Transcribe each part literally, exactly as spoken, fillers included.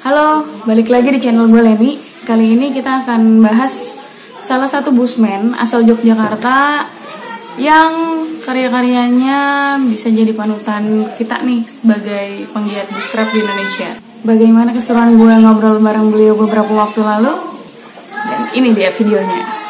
Halo, balik lagi di channel gue Leni. Kali ini kita akan bahas salah satu busman asal Yogyakarta yang karya-karyanya bisa jadi panutan kita nih sebagai penggiat buscraft di Indonesia. Bagaimana keseruan gue ngobrol bareng beliau beberapa waktu lalu? Dan ini dia videonya.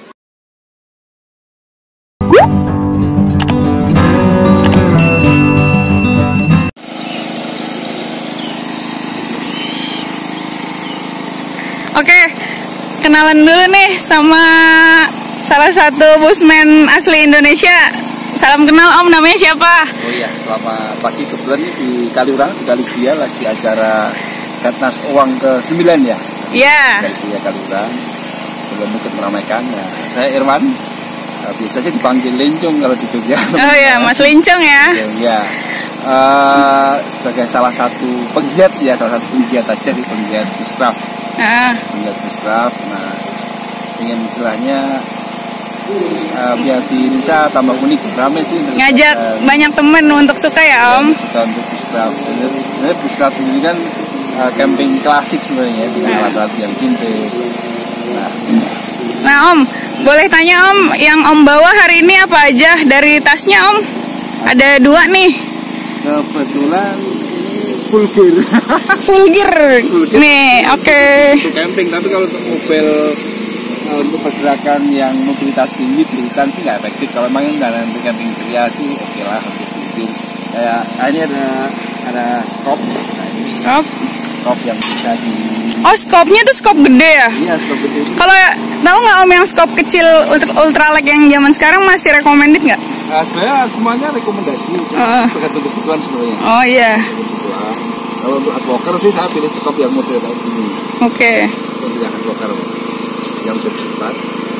Oke, kenalan dulu nih sama salah satu busman asli Indonesia. Salam kenal Om, namanya siapa? Oh iya, selamat pagi. Kebetulan ini di Kaliurang, di Kalibia lagi acara Katnas Uang ke sembilan ya. Iya. Kalibia Kaliurang, belum ikut meramaikan. Nah, saya Irwan, biasanya dipanggil Lincung kalau di Jogja. Oh iya, Mas Lincung ya. Iya. Uh, sebagai salah satu penggiat sih ya, salah satu penggiat aja di penggiat buscraft. Ah. Penggiat buscraft. Nah, ingin istilahnya uh, biar di Indonesia tambah unik, ramai sih. Ngajak uh, banyak temen untuk suka ya Om. Suka untuk buscraft. Sebenarnya buscraft sendiri kan uh, camping klasik sebenarnya dengan nah. alat-alat yang vintage. Nah. Nah Om, boleh tanya Om, yang Om bawa hari ini apa aja dari tasnya Om? Ada dua nih. Kebetulan full gear. Full gear. Full gear. Nih, oke. Okay. Untuk camping, tapi kalau untuk mobil uh, untuk pergerakan yang mobilitas tinggi berikan sih nggak efektif. Kalau memang nggak nanti camping ceria sih oke okay lah untuk full kayak ah, ini ada ada scope. Nah, ini scope. Scope yang bisa di. Oh, scope-nya tuh scope gede ya? Iya, scope gede. Kalau tahu nggak Om yang scope kecil ultra ultralight yang zaman sekarang masih recommended nggak? Nah, sebenarnya semuanya rekomendasi, cuma uh. tergantung kebutuhan sebenarnya. Oh iya. Kebutuhan. Kalau untuk adblocker sih saya pilih scope yang model kayak gini. Oke. Okay. Untuk yang adblocker yang bisa dicepat.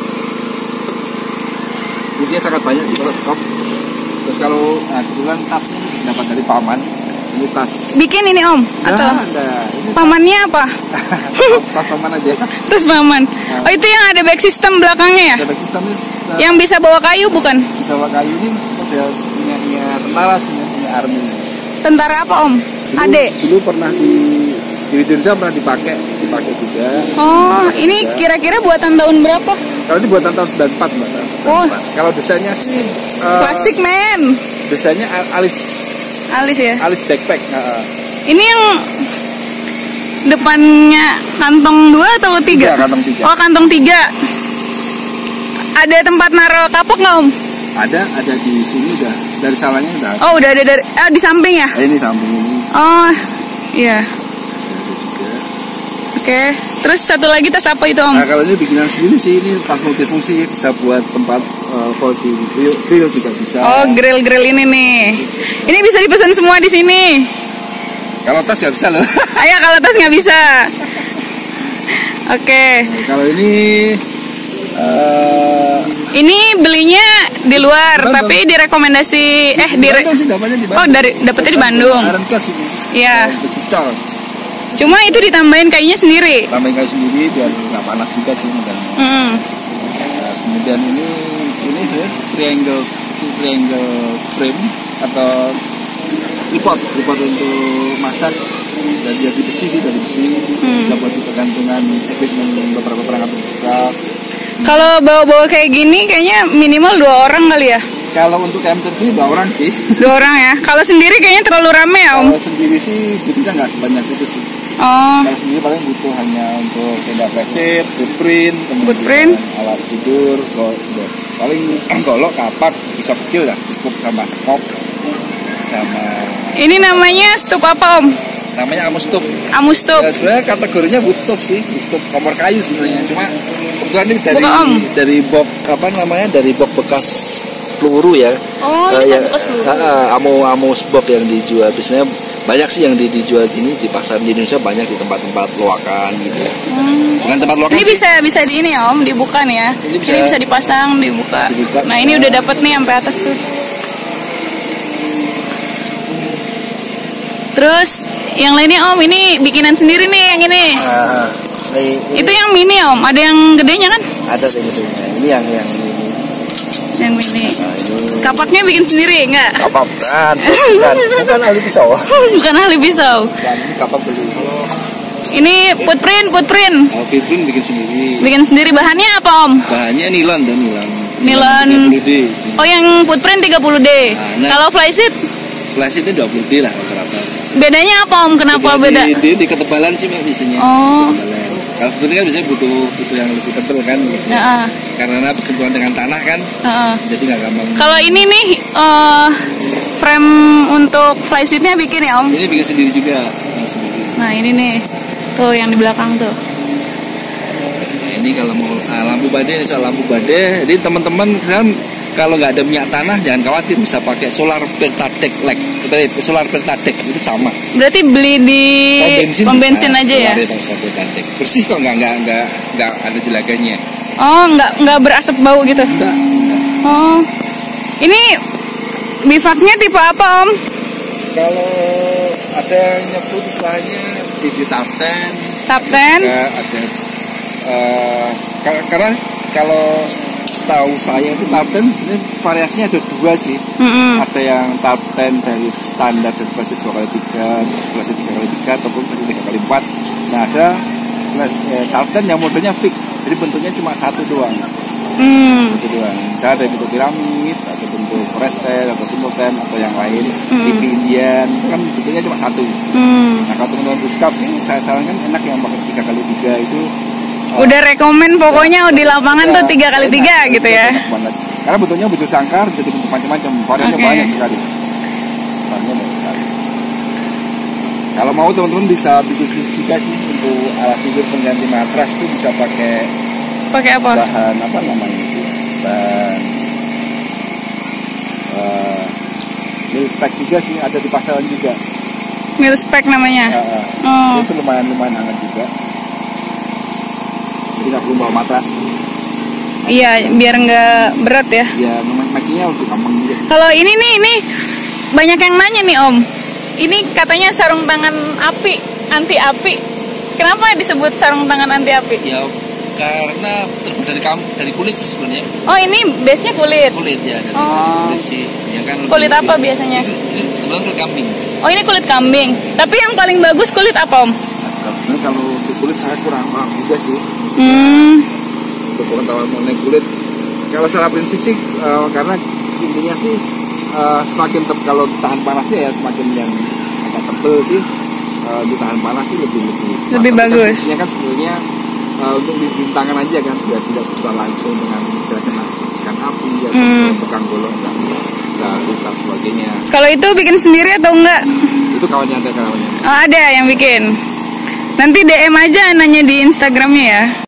Isinya sangat banyak sih kalau scope. Terus kalau nah, kebetulan tas ini dapat dari paman. Ini tas. Bikin ini Om? Nah, atau? Nah, ini pamannya apa? Tas paman aja. Tas paman. Nah. Oh itu yang ada back system belakangnya ya? Ada back system ini. Nah, yang bisa bawa kayu bukan? Bisa bawa kayu ini model punya, punya tentara sih, punya army. Tentara apa Om? Dulu, Ade? Dulu pernah di di Indonesia pernah dipakai, dipakai juga. Oh, ini kira-kira buatan tahun berapa? Kalau ini buatan tahun sembilan puluh empat, Mbak. Oh. Kalau desainnya sih uh, klasik men. Desainnya alis. Alis ya? Alis backpack. Uh, ini yang depannya kantong dua atau tiga? Tiga, kantong tiga. Oh, kantong tiga. Ada tempat naruh kapok nggak Om? Ada, ada di sini udah. Dari salahnya udah. Oh, udah ada dari ah, di samping ya? Eh, ini samping ini. Oh, iya. Ada juga. Oke, terus satu lagi tas apa itu Om? Nah, kalau ini bikinan sendiri sih, ini tas multifungsi, bisa buat tempat uh, folding grill, grill juga bisa. Oh, grill-grill ini nih. Ini bisa dipesan semua di sini. Kalau tas nggak bisa loh. Ayo, kalau tas nggak bisa. Oke. Okay. Nah, kalau ini Uh, ini belinya di luar, Bandung. Tapi direkomendasi eh di, Bandung sih, dapatnya di Bandung. Oh, dari dapatnya di Bandung. Iya. Cuma itu ditambahin kayunya sendiri. Tambahin kayu sendiri biar nggak panas juga sih dan. Mm. Nah, kemudian ini ini deh triangle triangle frame atau tripod tripod untuk masak dan jadi besi sih dari besi mm. bisa buat pergantungan equipment beberapa perangkat besar. Kalau bawa-bawa kayak gini kayaknya minimal dua orang kali ya? Kalau untuk camping sendiri dua orang sih. Dua orang ya? Kalau sendiri kayaknya terlalu rame ya Om? Kalau sendiri sih butuhnya nggak sebanyak itu sih. Oh. Kalau sendiri paling butuh hanya untuk tenda plesir, footprint, footprint, alas tidur, paling golok, kapak, pisau kecil lah cukup sama skop sama. Ini namanya stup apa Om? Namanya amustup. Amustup. Ya, sebenarnya kategorinya woodstup sih, woodstup kompor kayu sebenarnya. Cuma kebetulan ini dari Bukan, dari box apa namanya dari box bekas peluru ya. Oh, uh, yang bekas peluru. Uh, uh, amo amo box yang dijual biasanya banyak sih yang di, dijual gini di pasar di Indonesia, banyak di tempat-tempat loakan gitu. Hmm. Dengan tempat loakan. Ini sih, bisa bisa di ini ya Om, dibuka nih ya. Ini bisa, ini bisa dipasang, dibuka. dibuka nah, bisa. Ini udah dapat nih sampai atas tuh. Terus yang lainnya Om, ini bikinan sendiri nih yang ini. Uh, ini, ini. Itu yang mini Om, ada yang gedenya kan? Ada yang gedenya. Ini yang yang mini. Yang mini. Nah, ini. Kapaknya bikin sendiri enggak? Kapak bukan, bukan, bukan ahli pisau. Bukan ahli pisau. Bukan, ini kapak beli. Ini footprint, footprint. Oh, footprint bikin sendiri. Bikin sendiri, bahannya apa Om? Bahannya nilon dan nilon. Nilon. tiga puluh D. Oh, yang footprint tiga puluh D. Nah, kalau flysheet? Flysheet itu dua puluh D lah rata-rata. Bedanya apa Om? Kenapa beda? Di, di, di ketebalan sih Mbak biasanya. Oh. Ketebalan. Kalau footprint kan biasanya butuh butuh yang lebih tebal kan. Gitu. Ya, uh. Karena bersentuhan dengan tanah kan. Uh. Jadi nggak gampang. Kalau ini nih uh, frame untuk flysheetnya bikin ya Om? Ini bikin sendiri juga. Nah ini nih, tuh yang di belakang tuh. Nah, ini kalau mau ah, lampu badai, soal lampu badai. Jadi teman-teman kan kalau nggak ada minyak tanah jangan khawatir, bisa pakai solar Pertatek like, solar Pertatek itu sama. Berarti beli di pom bensin, pom bensin bisa, aja ya? Solar Pertatek. Bersih kok, nggak nggak nggak nggak ada jelaganya. Oh, nggak nggak berasap bau gitu? Enggak, enggak. Oh, ini bivaknya tipe apa Om? Kalau ada yang nyebut istilahnya di Top ten. Top ten? Ada uh, karena kalau setahu saya itu Top ten ini variasinya ada dua sih. Mm-hmm. Ada yang Top ten dari standar dari versi dua kali tiga, versi tiga kali tiga ataupun versi tiga kali empat. Nah ada eh, Top ten yang modelnya fix, jadi bentuknya cuma satu doang. Mm. Satu doang. Misalnya ada bentuk piramid, atau bentuk forestel, atau simultan, atau yang lain, mm. T V Indian, itu kan bentuknya cuma satu. Mm. Nah kalau teman-teman buskap sih, saya sarankan enak yang pakai tiga kali tiga itu. Udah rekomen pokoknya di lapangan tuh tiga kali tiga gitu ya. Karena bentuknya bentuk sangkar, jadi bentuk macam-macam, variannya okay. banyak sekali. Variannya banyak sekali. Kalau mau teman-teman bisa bikin spesifikasi untuk alas tidur pengganti matras tuh bisa pakai pakai apa? Bahan apa namanya itu? Bahan uh, mil-spec juga sih, ada di pasaran juga. Mil-spec namanya? Uh, oh. Itu lumayan-lumayan hangat juga. Jadi nggak perlu bawa matras. Iya, biar nggak berat ya. Ya, makinya untuk gampang juga. Kalau ini nih, ini banyak yang nanya nih Om. Ini katanya sarung tangan api, anti api. Kenapa disebut sarung tangan anti api? Ya, karena terbuat dari kam dari kulit sih sebenarnya. Oh, ini base-nya kulit. Kulit ya, dari oh. kulit sih. Ya kan. Kulit apa lebih, biasanya? Ini, ini kebetulan kulit kambing. Oh, ini kulit kambing. Tapi yang paling bagus kulit apa Om? Nah, sebenarnya kalau untuk kulit saya kurang paham juga sih. Hmm. Untuk pengetahuan mengenai kulit, kalau secara prinsip sih, uh, karena intinya sih uh, semakin tep, kalau tahan panasnya ya semakin yang agak tebel sih, uh, di tahan panas sih lebih lebih. Lebih nah, bagus. Kan kan sebenarnya uh, untuk di tangan aja kan, biar tidak suka langsung dengan misalnya kena percikan api atau hmm. pegang golong dan dan sebagainya. Kalau itu bikin sendiri atau enggak? Itu kawannya ada kawannya. Oh, ada yang bikin. Nanti D M aja nanya di Instagramnya ya.